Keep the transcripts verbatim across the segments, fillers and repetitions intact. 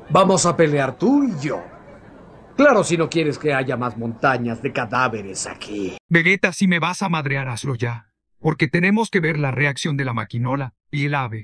Vamos a pelear tú y yo. Claro, si no quieres que haya más montañas de cadáveres aquí. Vegeta, si me vas a madrear, hazlo ya. Porque tenemos que ver la reacción de la maquinola y el ave.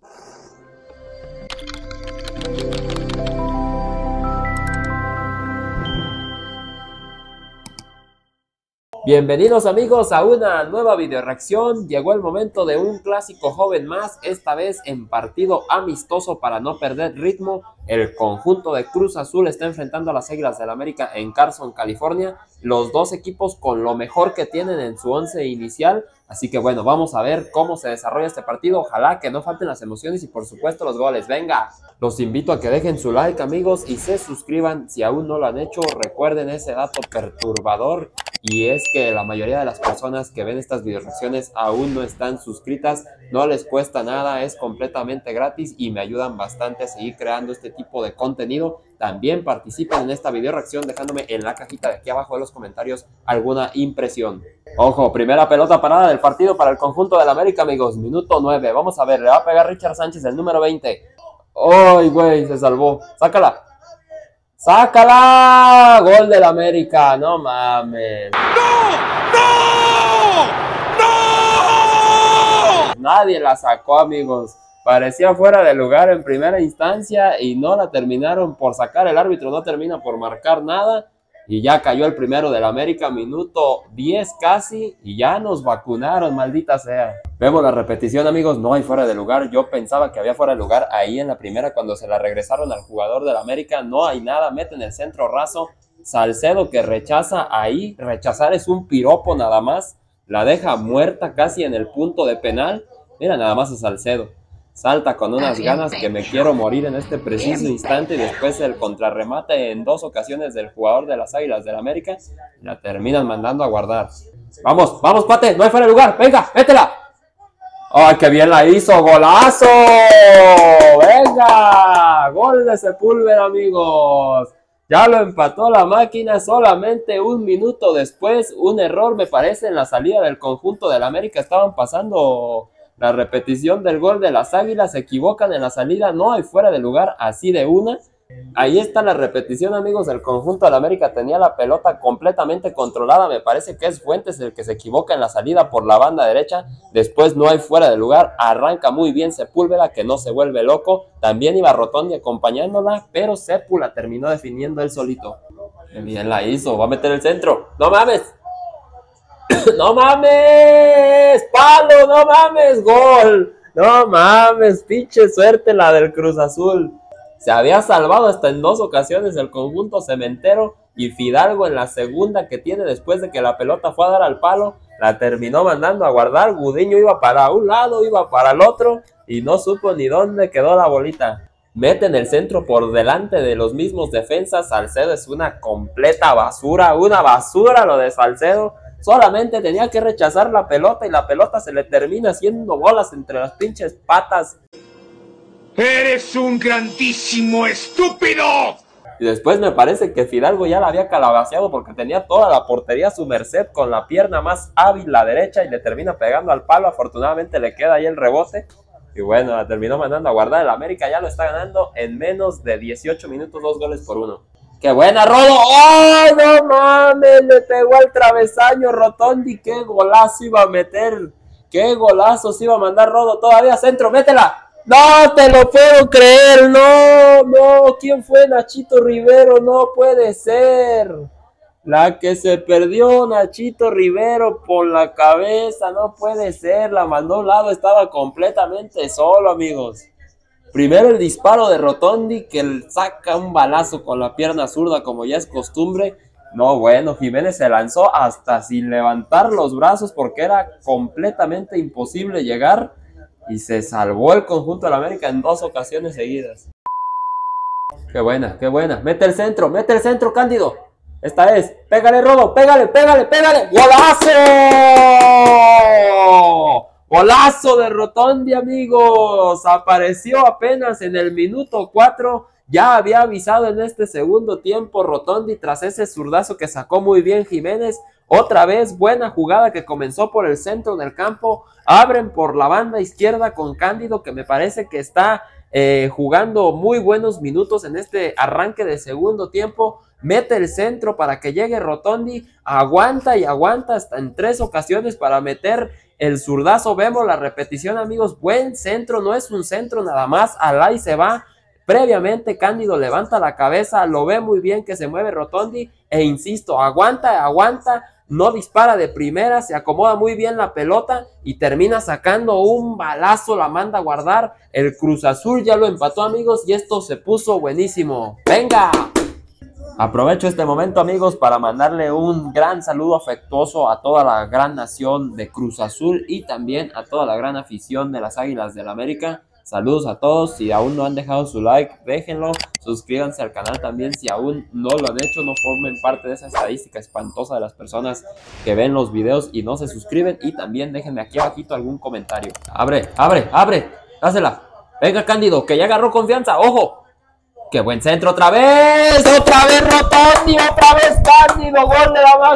Bienvenidos amigos a una nueva video reacción. Llegó el momento de un clásico joven más, esta vez en partido amistoso para no perder ritmo. El conjunto de Cruz Azul está enfrentando a las Águilas del América en Carson, California. Los dos equipos con lo mejor que tienen en su once inicial. Así que bueno, vamos a ver cómo se desarrolla este partido. Ojalá que no falten las emociones y por supuesto los goles. ¡Venga! Los invito a que dejen su like amigos y se suscriban si aún no lo han hecho. Recuerden ese dato perturbador. Y es que la mayoría de las personas que ven estas video reacciones aún no están suscritas. No les cuesta nada, es completamente gratis y me ayudan bastante a seguir creando este tipo de contenido. También participen en esta video reacción dejándome en la cajita de aquí abajo de los comentarios alguna impresión. Ojo, primera pelota parada del partido para el conjunto del América, amigos. Minuto nueve. Vamos a ver, le va a pegar Richard Sánchez, el número veinte. ¡Ay, güey! Se salvó. ¡Sácala! ¡Sácala! Gol del América, no mames. ¡No! ¡No! ¡No! Nadie la sacó, amigos. Parecía fuera de lugar en primera instancia y no la terminaron por sacar. El árbitro no termina por marcar nada. Y ya cayó el primero del América, minuto diez casi, y ya nos vacunaron, maldita sea. Vemos la repetición, amigos, no hay fuera de lugar. Yo pensaba que había fuera de lugar ahí en la primera cuando se la regresaron al jugador del América. No hay nada, meten el centro raso. Salcedo que rechaza ahí, rechazar es un piropo nada más. La deja muerta casi en el punto de penal. Mira nada más a Salcedo. Salta con unas ganas que me quiero morir en este preciso instante y después el contrarremate en dos ocasiones del jugador de las Águilas del América. La terminan mandando a guardar. Vamos, vamos, cuate, no hay fuera de lugar. Venga, métela. ¡Ay, qué bien la hizo! ¡Golazo! ¡Venga! Gol de Sepúlveda, amigos. Ya lo empató la máquina solamente un minuto después. Un error, me parece, en la salida del conjunto del América. Estaban pasando la repetición del gol de las Águilas, se equivocan en la salida, no hay fuera de lugar, así de una. Ahí está la repetición, amigos, el conjunto del América tenía la pelota completamente controlada, me parece que es Fuentes el que se equivoca en la salida por la banda derecha, después no hay fuera de lugar, arranca muy bien Sepúlveda que no se vuelve loco, también iba Rotondi acompañándola, pero Sepu la terminó definiendo él solito. Qué bien la hizo, va a meter el centro, ¡no mames! ¡No mames! ¡Palo! ¡No mames! ¡Gol! ¡No mames! ¡Pinche suerte la del Cruz Azul! Se había salvado hasta en dos ocasiones el conjunto cementero y Fidalgo en la segunda que tiene después de que la pelota fue a dar al palo, la terminó mandando a guardar. Gudiño iba para un lado, iba para el otro y no supo ni dónde quedó la bolita. Mete en el centro por delante de los mismos defensas. Salcedo es una completa basura, una basura lo de Salcedo. Solamente tenía que rechazar la pelota y la pelota se le termina haciendo bolas entre las pinches patas. ¡Eres un grandísimo estúpido! Y después me parece que Fidalgo ya la había calabaceado porque tenía toda la portería a su merced con la pierna más hábil, la derecha, y le termina pegando al palo. Afortunadamente le queda ahí el rebote. Y bueno, la terminó mandando a guardar. El América ya lo está ganando en menos de dieciocho minutos, dos goles por uno. ¡Qué buena, Rodo! ¡Oh, no mames! Le pegó al travesaño Rotondi. ¡Qué golazo iba a meter! ¡Qué golazo se iba a mandar Rodo! Todavía centro, ¡métela! ¡No te lo puedo creer! ¡No! ¡No! ¿Quién fue Nachito Rivero? ¡No puede ser! La que se perdió Nachito Rivero por la cabeza. ¡No puede ser! La mandó a un lado. Estaba completamente solo, amigos. Primero el disparo de Rotondi, que saca un balazo con la pierna zurda como ya es costumbre. No, bueno, Jiménez se lanzó hasta sin levantar los brazos porque era completamente imposible llegar. Y se salvó el conjunto de la América en dos ocasiones seguidas. Qué buena, qué buena. Mete el centro, mete el centro, Cándido. Esta es. Pégale, Rodo, pégale, pégale, pégale. ¡Golazo! Golazo de Rotondi, amigos. Apareció apenas en el minuto cuatro. Ya había avisado en este segundo tiempo Rotondi tras ese zurdazo que sacó muy bien Jiménez. Otra vez buena jugada que comenzó por el centro del campo. Abren por la banda izquierda con Cándido, que me parece que está eh, jugando muy buenos minutos en este arranque de segundo tiempo. Mete el centro para que llegue Rotondi, aguanta y aguanta hasta en tres ocasiones para meter el zurdazo. Vemos la repetición, amigos, buen centro, no es un centro nada más, Alay se va. Previamente Cándido levanta la cabeza, lo ve muy bien que se mueve Rotondi e insisto, aguanta, aguanta, no dispara de primera, se acomoda muy bien la pelota y termina sacando un balazo, la manda a guardar. El Cruz Azul ya lo empató, amigos, y esto se puso buenísimo. ¡Venga! Aprovecho este momento, amigos, para mandarle un gran saludo afectuoso a toda la gran nación de Cruz Azul y también a toda la gran afición de las Águilas del América. Saludos a todos, si aún no han dejado su like, déjenlo, suscríbanse al canal también si aún no lo han hecho, no formen parte de esa estadística espantosa de las personas que ven los videos y no se suscriben, y también déjenme aquí abajito algún comentario. Abre, abre, abre, dásela, venga Cándido, que ya agarró confianza, ojo, qué buen centro otra vez, otra vez Rotondi, otra vez Cándido, gol de la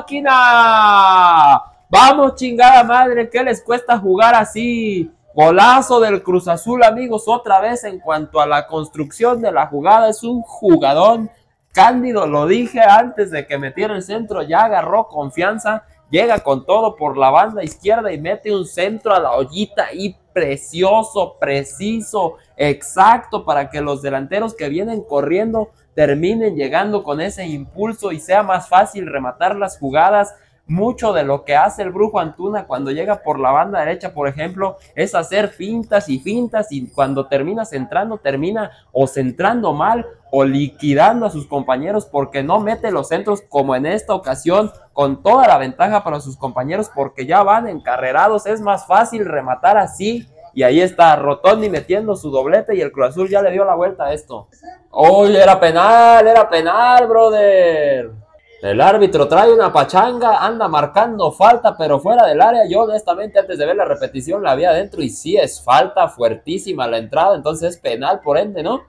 máquina, vamos chingada madre, ¿qué les cuesta jugar así? Golazo del Cruz Azul, amigos, otra vez en cuanto a la construcción de la jugada, es un jugadón. Cándido, lo dije antes de que metiera el centro, ya agarró confianza, llega con todo por la banda izquierda y mete un centro a la ollita y precioso, preciso, exacto, para que los delanteros que vienen corriendo terminen llegando con ese impulso y sea más fácil rematar las jugadas. Mucho de lo que hace el Brujo Antuna cuando llega por la banda derecha, por ejemplo, es hacer fintas y fintas, y cuando termina centrando, termina o centrando mal o liquidando a sus compañeros porque no mete los centros, como en esta ocasión, con toda la ventaja para sus compañeros porque ya van encarrerados. Es más fácil rematar así, y ahí está Rotondi metiendo su doblete y el Cruz Azul ya le dio la vuelta a esto. ¡Uy, era penal, era penal, brother! El árbitro trae una pachanga, anda marcando falta, pero fuera del área. Yo honestamente antes de ver la repetición la vi adentro y sí es falta fuertísima la entrada, entonces es penal por ende, ¿no?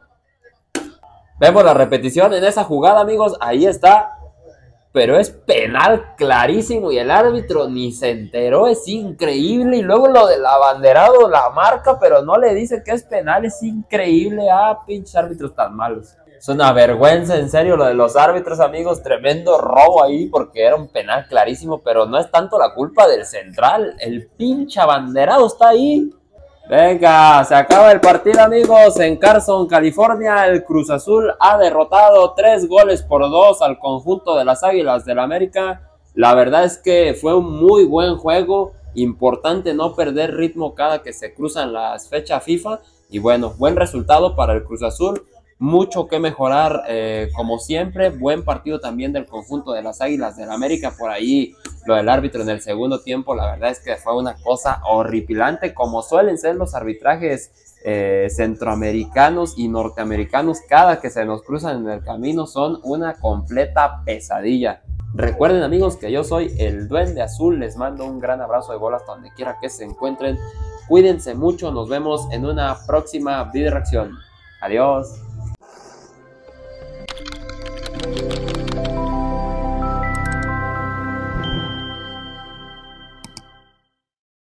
Vemos la repetición en esa jugada, amigos, ahí está, pero es penal clarísimo y el árbitro ni se enteró, es increíble. Y luego lo del abanderado la marca, pero no le dice que es penal, es increíble. Ah, pinches árbitros tan malos. Es una vergüenza, en serio, lo de los árbitros, amigos. Tremendo robo ahí porque era un penal clarísimo, pero no es tanto la culpa del central. El pinche abanderado está ahí. Venga, se acaba el partido, amigos. En Carson, California, el Cruz Azul ha derrotado tres goles por dos al conjunto de las Águilas del América. La verdad es que fue un muy buen juego. Importante no perder ritmo cada que se cruzan las fechas FIFA. Y bueno, buen resultado para el Cruz Azul. Mucho que mejorar, eh, como siempre. Buen partido también del conjunto de las Águilas del América. Por ahí lo del árbitro en el segundo tiempo, la verdad es que fue una cosa horripilante, como suelen ser los arbitrajes eh, centroamericanos y norteamericanos. Cada que se nos cruzan en el camino son una completa pesadilla. Recuerden, amigos, que yo soy el Duende Azul. Les mando un gran abrazo de gol hasta donde quiera que se encuentren. Cuídense mucho, nos vemos en una próxima video reacción. Adiós.